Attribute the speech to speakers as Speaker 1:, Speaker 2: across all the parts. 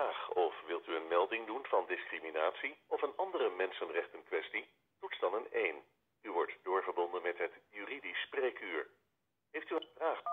Speaker 1: vraag of wilt u een melding doen van discriminatie of een andere mensenrechtenkwestie? Toets dan een 1. U wordt doorverbonden met het juridisch spreekuur. Heeft u een vraag?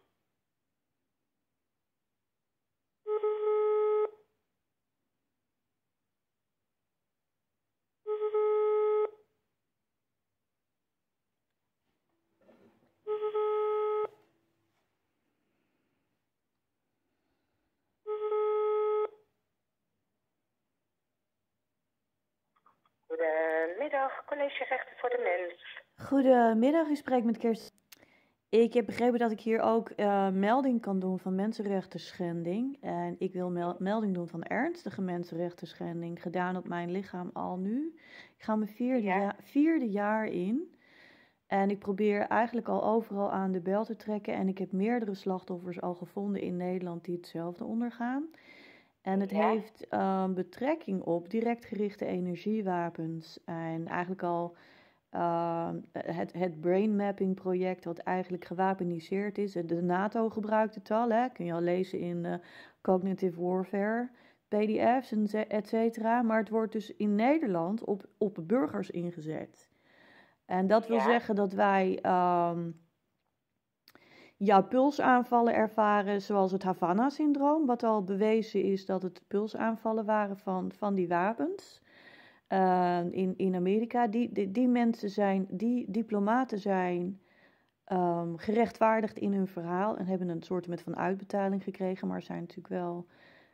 Speaker 2: Goedemiddag, College Rechten voor de Mens.
Speaker 3: Goedemiddag, u spreekt met Kirsten. Ik heb begrepen dat ik hier ook melding kan doen van mensenrechtenschending. En ik wil melding doen van ernstige mensenrechtenschending, gedaan op mijn lichaam al nu. Ik ga mijn vierde jaar in. En ik probeer eigenlijk al overal aan de bel te trekken. En ik heb meerdere slachtoffers al gevonden in Nederland die hetzelfde ondergaan. En het heeft betrekking op direct gerichte energiewapens. En eigenlijk al het brain mapping project, wat eigenlijk gewapeniseerd is. De NATO gebruikt het al, hè? Kun je al lezen in Cognitive Warfare, PDF's, et cetera. Maar het wordt dus in Nederland op burgers ingezet. En dat wil zeggen dat wij pulsaanvallen ervaren, zoals het Havana-syndroom, wat al bewezen is dat het pulsaanvallen waren van die wapens. In Amerika, die mensen zijn, die diplomaten zijn gerechtvaardigd in hun verhaal en hebben een soort van uitbetaling gekregen, maar zijn natuurlijk wel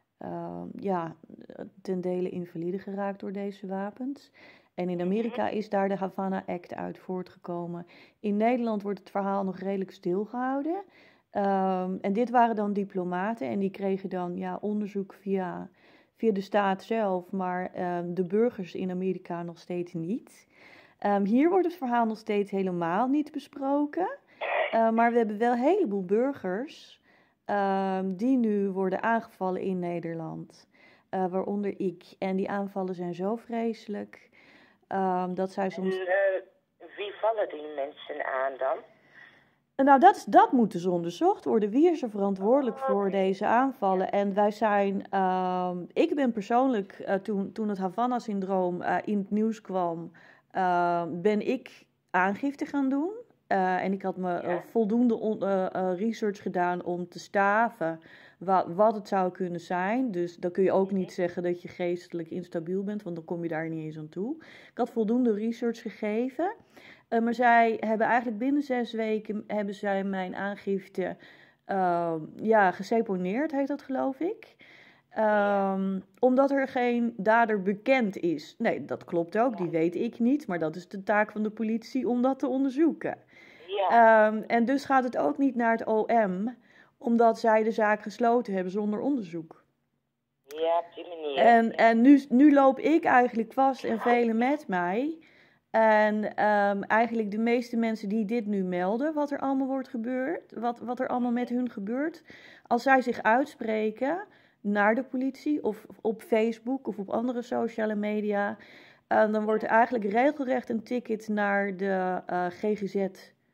Speaker 3: ten dele invalide geraakt door deze wapens. En in Amerika is daar de Havana Act uit voortgekomen. In Nederland wordt het verhaal nog redelijk stilgehouden. En dit waren dan diplomaten en die kregen dan onderzoek via de staat zelf, maar de burgers in Amerika nog steeds niet. Hier wordt het verhaal nog steeds helemaal niet besproken. Maar we hebben wel een heleboel burgers die nu worden aangevallen in Nederland. Waaronder ik. En die aanvallen zijn zo vreselijk dat zij soms...
Speaker 2: Wie vallen die mensen aan dan?
Speaker 3: Nou, dat moet dus onderzocht worden. Wie is er verantwoordelijk voor deze aanvallen? En wij zijn... ik ben persoonlijk, toen het Havana-syndroom in het nieuws kwam, ben ik aangifte gaan doen. En ik had me voldoende research gedaan om te staven wat het zou kunnen zijn. Dus dan kun je ook niet zeggen dat je geestelijk instabiel bent, want dan kom je daar niet eens aan toe. Ik had voldoende research gegeven. Maar zij hebben eigenlijk binnen 6 weken hebben zij mijn aangifte geseponeerd, heet dat geloof ik. Omdat er geen dader bekend is. Nee, dat klopt ook, die weet ik niet. Maar dat is de taak van de politie om dat te onderzoeken. En dus gaat het ook niet naar het OM, omdat zij de zaak gesloten hebben zonder onderzoek.
Speaker 2: Ja, op die manier.
Speaker 3: En nu loop ik eigenlijk vast en velen met mij. En eigenlijk de meeste mensen die dit nu melden, wat er allemaal wordt gebeurd, wat er allemaal met hun gebeurt, als zij zich uitspreken naar de politie of op Facebook of op andere sociale media, dan wordt er eigenlijk regelrecht een ticket naar de GGZ.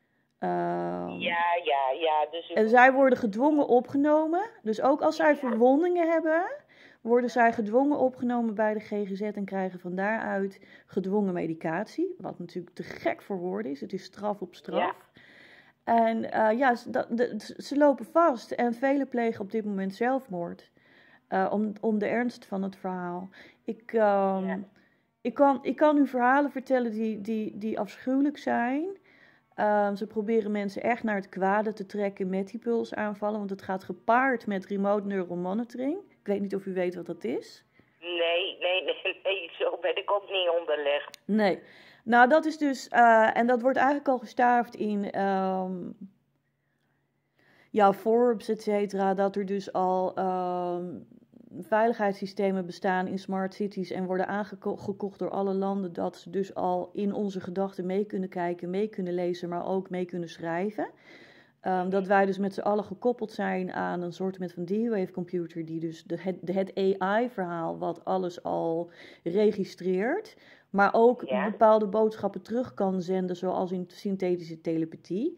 Speaker 2: Dus
Speaker 3: en zij worden gedwongen opgenomen. Dus ook als zij verwondingen hebben, worden zij gedwongen opgenomen bij de GGZ en krijgen van daaruit gedwongen medicatie. Wat natuurlijk te gek voor woorden is. Het is straf op straf. En ze lopen vast en velen plegen op dit moment zelfmoord. Om de ernst van het verhaal. Ik kan u verhalen vertellen die afschuwelijk zijn. Ze proberen mensen echt naar het kwade te trekken met die pulsaanvallen. Want het gaat gepaard met remote neural monitoring. Ik weet niet of u weet wat dat is.
Speaker 2: Nee, zo ben ik ook niet onderlegd.
Speaker 3: Nee. Nou, dat is dus... en dat wordt eigenlijk al gestaafd in... Forbes, et cetera. Dat er dus al veiligheidssystemen bestaan in smart cities en worden aangekocht door alle landen, dat ze dus al in onze gedachten mee kunnen kijken, mee kunnen lezen, maar ook mee kunnen schrijven. Dat wij dus met z'n allen gekoppeld zijn aan een soort van D-Wave computer die dus het AI-verhaal wat alles al registreert, maar ook bepaalde boodschappen terug kan zenden, zoals in synthetische telepathie.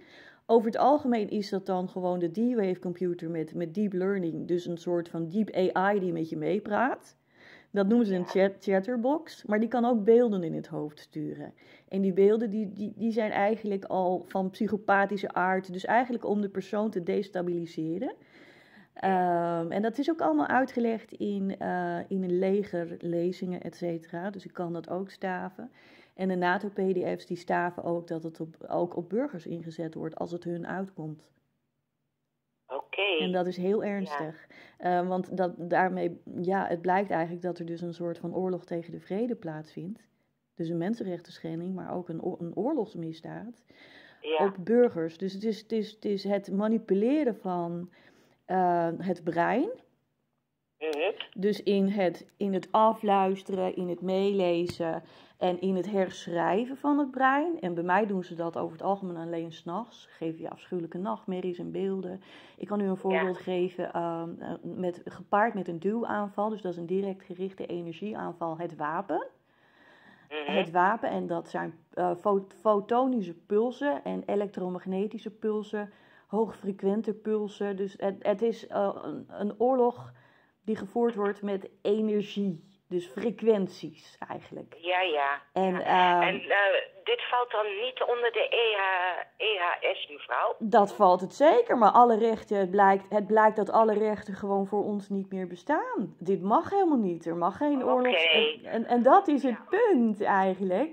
Speaker 3: over het algemeen is dat dan gewoon de D-Wave computer met deep learning. Dus een soort van deep AI die met je meepraat. Dat noemen ze een chatterbox. Maar die kan ook beelden in het hoofd sturen. En die beelden die zijn eigenlijk al van psychopathische aard. Dus eigenlijk om de persoon te destabiliseren. En dat is ook allemaal uitgelegd in een leger, lezingen, et cetera. Dus ik kan dat ook staven. En de NATO-PDF's die staven ook dat het ook op burgers ingezet wordt als het hun uitkomt.
Speaker 2: Oké.
Speaker 3: En dat is heel ernstig. Want daarmee, het blijkt eigenlijk dat er dus een soort van oorlog tegen de vrede plaatsvindt. Dus een mensenrechtenschending, maar ook een oorlogsmisdaad op burgers. Dus het is het manipuleren van het brein. Dus in het afluisteren, in het meelezen en in het herschrijven van het brein. En bij mij doen ze dat over het algemeen alleen 's nachts. Geven je afschuwelijke nachtmerries en beelden. Ik kan u een voorbeeld geven gepaard met een duwaanval. Dus dat is een direct gerichte energieaanval. Het wapen. Het wapen, en dat zijn fotonische pulsen en elektromagnetische pulsen. Hoogfrequente pulsen. Dus het is een oorlog die gevoerd wordt met energie. Dus frequenties eigenlijk.
Speaker 2: Ja.
Speaker 3: En
Speaker 2: dit valt dan niet onder de EHS, mevrouw?
Speaker 3: Dat valt het zeker, maar alle rechten, het blijkt dat alle rechten gewoon voor ons niet meer bestaan. Dit mag helemaal niet. Er mag geen oorlog. En dat is het punt eigenlijk.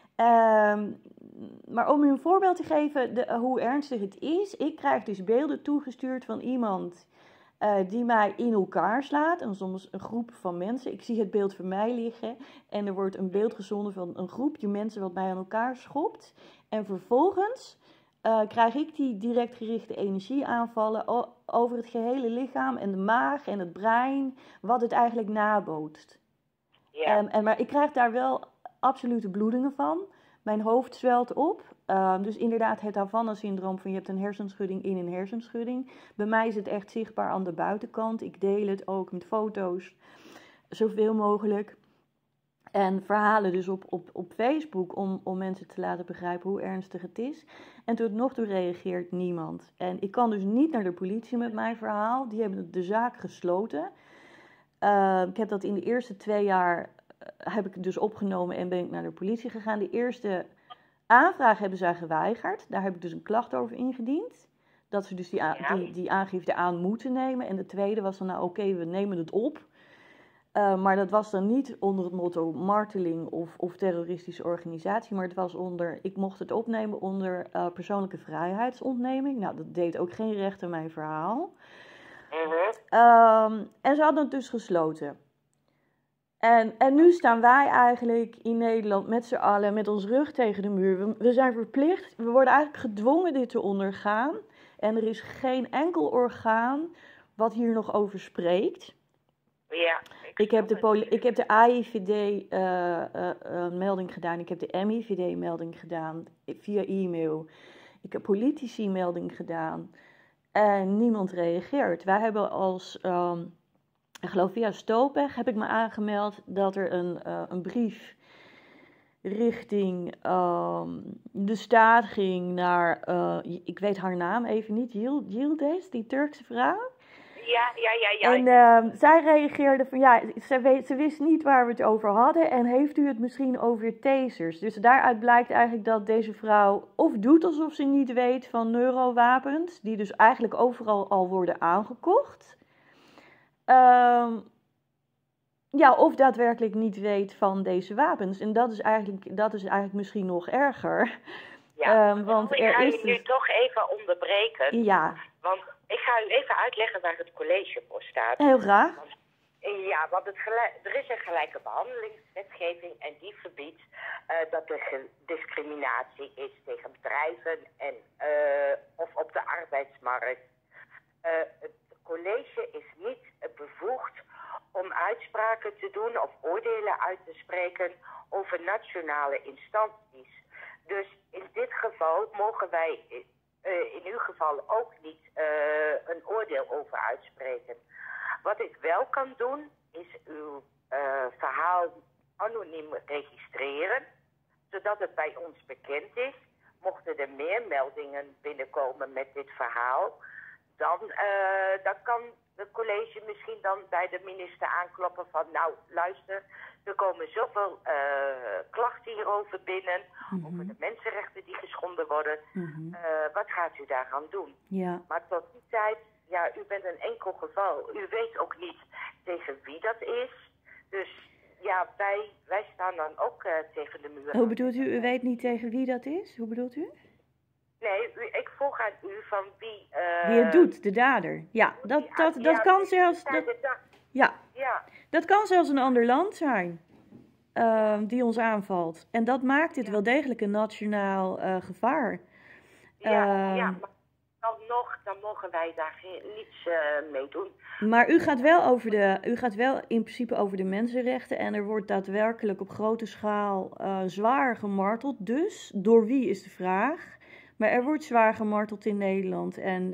Speaker 3: Maar om u een voorbeeld te geven hoe ernstig het is. Ik krijg dus beelden toegestuurd van iemand die mij in elkaar slaat. En soms een groep van mensen. Ik zie het beeld voor mij liggen. En er wordt een beeld gezonden van een groepje mensen wat mij aan elkaar schopt. En vervolgens krijg ik die direct gerichte energieaanvallen over het gehele lichaam. En de maag en het brein. Wat het eigenlijk nabootst. Maar ik krijg daar wel absolute bloedingen van. Mijn hoofd zwelt op. Dus inderdaad het Havana-syndroom van je hebt een hersenschudding in een hersenschudding. Bij mij is het echt zichtbaar aan de buitenkant. Ik deel het ook met foto's. Zoveel mogelijk. En verhalen dus op Facebook om mensen te laten begrijpen hoe ernstig het is. En tot nog toe reageert niemand. En ik kan dus niet naar de politie met mijn verhaal. Die hebben de zaak gesloten. Ik heb dat in de eerste 2 jaar heb ik dus opgenomen en ben ik naar de politie gegaan. De eerste aanvraag hebben zij geweigerd. Daar heb ik dus een klacht over ingediend. Dat ze dus die aangifte aan moeten nemen. En de tweede was dan, oké, we nemen het op. Maar dat was dan niet onder het motto marteling of terroristische organisatie. Maar het was ik mocht het opnemen onder persoonlijke vrijheidsontneming. Nou, dat deed ook geen recht aan mijn verhaal. En ze hadden het dus gesloten. En nu staan wij eigenlijk in Nederland met z'n allen met ons rug tegen de muur. We zijn verplicht, we worden eigenlijk gedwongen dit te ondergaan. En er is geen enkel orgaan wat hier nog over spreekt.
Speaker 2: Ja.
Speaker 3: Ik heb de AIVD melding gedaan, ik heb de MIVD melding gedaan via e-mail. Ik heb politici melding gedaan en niemand reageert. Wij hebben als... ik geloof via Stopeg heb ik me aangemeld dat er een brief richting de staat ging naar, ik weet haar naam even niet, Yildiz, die Turkse vrouw.
Speaker 2: Ja.
Speaker 3: En zij reageerde van ze wist niet waar we het over hadden en heeft u het misschien over tasers. Dus daaruit blijkt eigenlijk dat deze vrouw of doet alsof ze niet weet van neurowapens, die dus eigenlijk overal al worden aangekocht. Of daadwerkelijk niet weet van deze wapens. En dat is eigenlijk misschien nog erger. Want
Speaker 2: ik ga u nu toch even onderbreken.
Speaker 3: Ja.
Speaker 2: Want ik ga u even uitleggen waar het college voor staat.
Speaker 3: Heel graag.
Speaker 2: Want er is een gelijke behandelingswetgeving en die verbiedt dat er discriminatie is tegen bedrijven of op de arbeidsmarkt. Het college is niet bevoegd om uitspraken te doen of oordelen uit te spreken over nationale instanties. Dus in dit geval mogen wij in uw geval ook niet een oordeel over uitspreken. Wat ik wel kan doen is uw verhaal anoniem registreren, zodat het bij ons bekend is. mochten er meer meldingen binnenkomen met dit verhaal, dan kan het college misschien dan bij de minister aankloppen van, nou luister, er komen zoveel klachten hierover binnen, over de mensenrechten die geschonden worden. Wat gaat u daaraan doen?
Speaker 3: Ja.
Speaker 2: Maar tot die tijd, ja, u bent een enkel geval. U weet ook niet tegen wie dat is. Dus ja, wij staan dan ook tegen de muur.
Speaker 3: Hoe bedoelt u? U weet niet tegen wie dat is? Hoe bedoelt u?
Speaker 2: Nee, ik vroeg aan u van wie...
Speaker 3: Wie het doet, de dader. Ja, dat kan zelfs... Dat kan zelfs een ander land zijn die ons aanvalt. En dat maakt dit wel degelijk een nationaal gevaar.
Speaker 2: Maar dan mogen wij daar niets mee doen.
Speaker 3: Maar u gaat wel in principe over de mensenrechten en er wordt daadwerkelijk op grote schaal zwaar gemarteld. Dus, door wie is de vraag? Maar er wordt zwaar gemarteld in Nederland en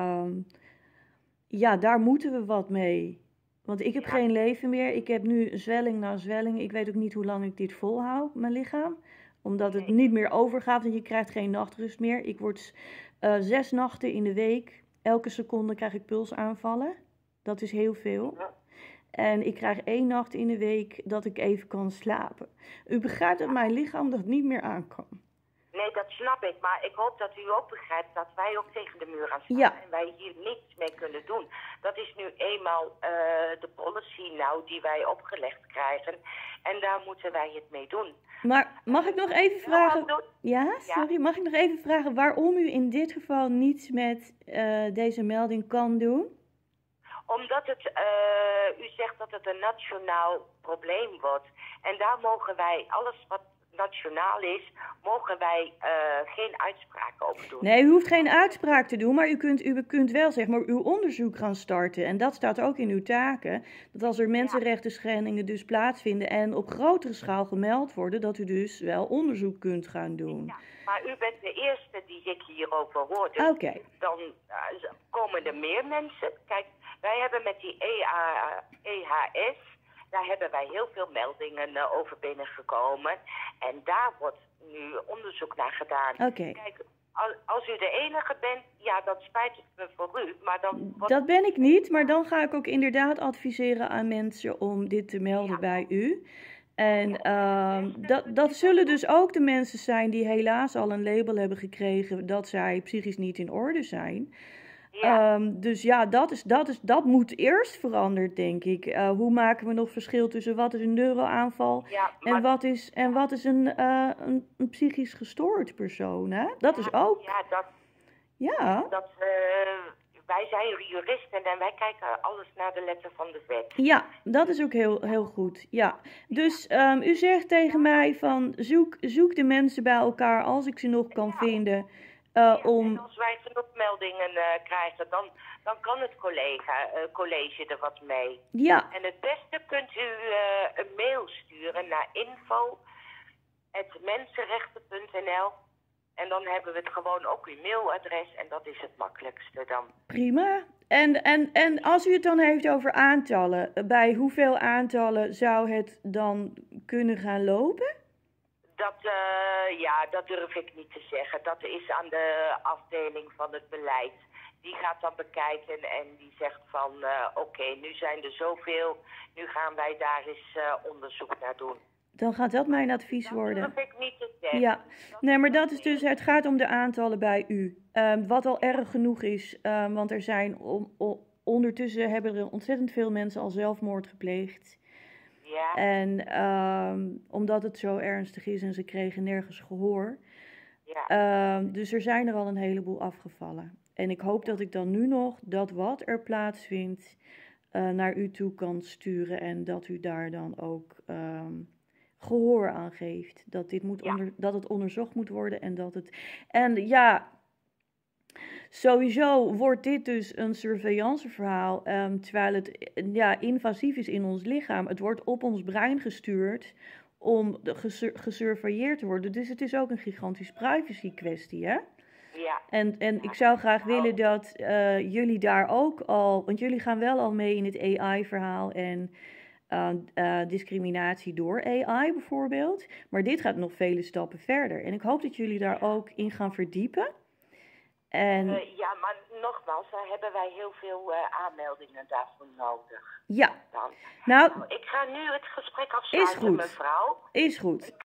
Speaker 3: daar moeten we wat mee. Want ik heb geen leven meer, ik heb nu zwelling na zwelling. Ik weet ook niet hoe lang ik dit volhoud, mijn lichaam. Omdat het niet meer overgaat en je krijgt geen nachtrust meer. Ik word 6 nachten in de week, elke seconde krijg ik pulsaanvallen. Dat is heel veel. En ik krijg 1 nacht in de week dat ik even kan slapen. U begrijpt dat mijn lichaam dat niet meer aan kan.
Speaker 2: Nee, dat snap ik. Maar ik hoop dat u ook begrijpt dat wij ook tegen de muur aan staan.
Speaker 3: Ja.
Speaker 2: En wij hier niets mee kunnen doen. Dat is nu eenmaal de policy nou die wij opgelegd krijgen. En daar moeten wij het mee doen.
Speaker 3: Maar mag ik nog even vragen... Ja, sorry. Mag ik nog even vragen waarom u in dit geval niets met deze melding kan doen?
Speaker 2: Omdat u zegt dat het een nationaal probleem wordt. En daar mogen wij, alles wat nationaal is, mogen wij geen uitspraken over doen.
Speaker 3: Nee, u hoeft geen uitspraak te doen, maar u kunt wel zeg maar uw onderzoek gaan starten. En dat staat ook in uw taken. Dat als er mensenrechten schendingen dus plaatsvinden en op grotere schaal gemeld worden, dat u dus wel onderzoek kunt gaan doen.
Speaker 2: Ja, maar u bent de eerste die ik hierover hoor. Dus dan komen er meer mensen. Kijk, wij hebben met die EHS, daar hebben wij heel veel meldingen over binnengekomen. En daar wordt nu onderzoek naar gedaan. Kijk, als u de enige bent, ja, dan spijt het me voor u. Maar dan
Speaker 3: dat ben ik niet, maar dan ga ik ook inderdaad adviseren aan mensen om dit te melden bij u. En dat zullen dus ook de mensen zijn die helaas al een label hebben gekregen dat zij psychisch niet in orde zijn. Dus ja, dat moet eerst veranderd, denk ik. Hoe maken we nog verschil tussen wat is een neuroaanval en wat is een psychisch gestoord persoon, hè? Dat is ook...
Speaker 2: wij zijn juristen en wij kijken alles naar de letter van de wet.
Speaker 3: Ja, dat is ook heel goed. Ja. Dus u zegt tegen mij van zoek de mensen bij elkaar als ik ze nog kan vinden.
Speaker 2: En als wij genoeg meldingen krijgen, dan kan het college er wat mee.
Speaker 3: Ja.
Speaker 2: En het beste kunt u een mail sturen naar info@mensenrechten.nl. En dan hebben we het gewoon ook uw mailadres en dat is het makkelijkste dan.
Speaker 3: Prima. En als u het dan heeft over aantallen, bij hoeveel aantallen zou het dan kunnen gaan lopen?
Speaker 2: Dat durf ik niet te zeggen. Dat is aan de afdeling van het beleid. Die gaat dan bekijken en die zegt van oké, nu zijn er zoveel. Nu gaan wij daar eens onderzoek naar doen.
Speaker 3: Dan gaat dat mijn advies worden.
Speaker 2: Dat durf ik niet te zeggen.
Speaker 3: Ja, nee, maar dat is dus, het gaat om de aantallen bij u. Wat al erg genoeg is, want er zijn ondertussen hebben er ontzettend veel mensen al zelfmoord gepleegd.
Speaker 2: Ja.
Speaker 3: En omdat het zo ernstig is en ze kregen nergens gehoor.
Speaker 2: Ja.
Speaker 3: Dus er zijn er al een heleboel afgevallen. En ik hoop dat ik dan nu nog dat wat er plaatsvindt naar u toe kan sturen. En dat u daar dan ook gehoor aan geeft. Dat dat het onderzocht moet worden en dat het... En ja... Sowieso wordt dit dus een surveillanceverhaal, terwijl het invasief is in ons lichaam. Het wordt op ons brein gestuurd om gesurveilleerd te worden. Dus het is ook een gigantisch privacy kwestie, hè?
Speaker 2: Ja.
Speaker 3: En ik zou graag willen dat jullie daar ook al... Want jullie gaan wel al mee in het AI-verhaal en discriminatie door AI bijvoorbeeld. Maar dit gaat nog vele stappen verder. En ik hoop dat jullie daar ook in gaan verdiepen. En
Speaker 2: ja, maar nogmaals, daar hebben wij heel veel aanmeldingen daarvoor nodig.
Speaker 3: ja,
Speaker 2: Dan.
Speaker 3: nou,
Speaker 2: Ik ga nu het gesprek afsluiten,
Speaker 3: is goed.
Speaker 2: mevrouw.
Speaker 3: Is goed.